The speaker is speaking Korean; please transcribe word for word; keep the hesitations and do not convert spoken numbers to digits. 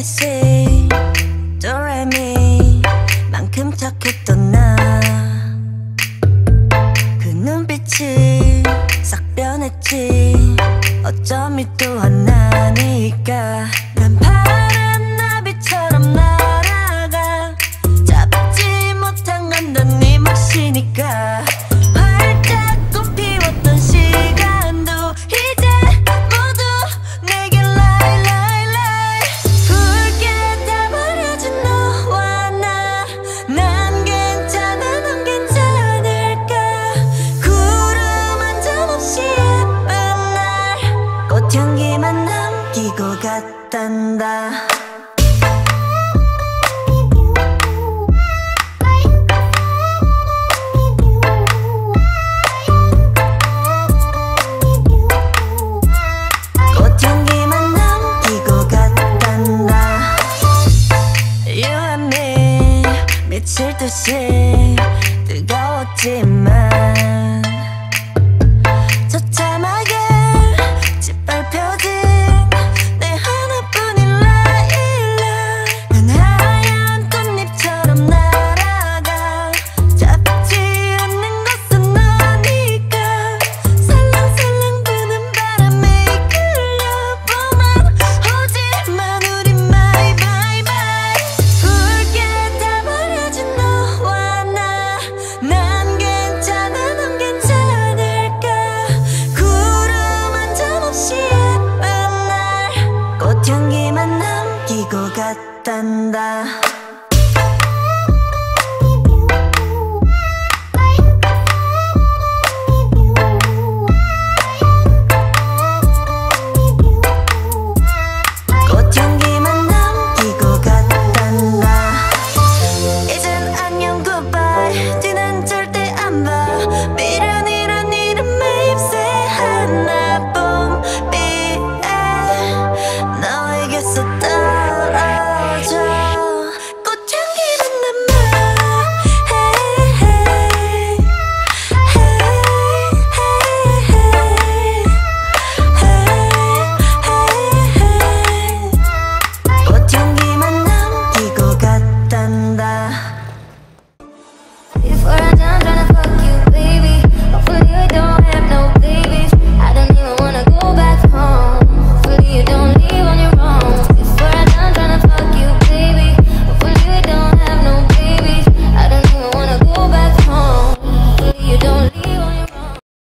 에이비씨 도레미 만큼 착했던 나 그 눈빛이 싹 변했지 어쩜 이 또한 나니까 난 파란 나비처럼 날아가 잡지 못한 건 넌 네 몫이니까 활짝 꽃피웠던 시간도 이제 모두 내게 lie lie lie 붉게 다 버려진 너와 나 난 괜찮아 넌 괜찮을까 구름 한 점 없이 예쁜 날 꽃향기만 남기고 갔단다 꽃향기만 남기고 갔단다 You and me 미칠 듯이 뜨거웠지만 처참하게 짓밟혀진 내 하나뿐인 라일락 난 하얀 꽃잎처럼 날아가 잡지 않는 것은 너니까 살랑살랑 부는 바람에 이끌려보만 오지만 우리 my bye bye 붉게 다 버려진 너와 나 난 괜찮아 넌 괜찮을까 구름 한 점 없이 예쁜 날 꽃향기만 남기고 갔단다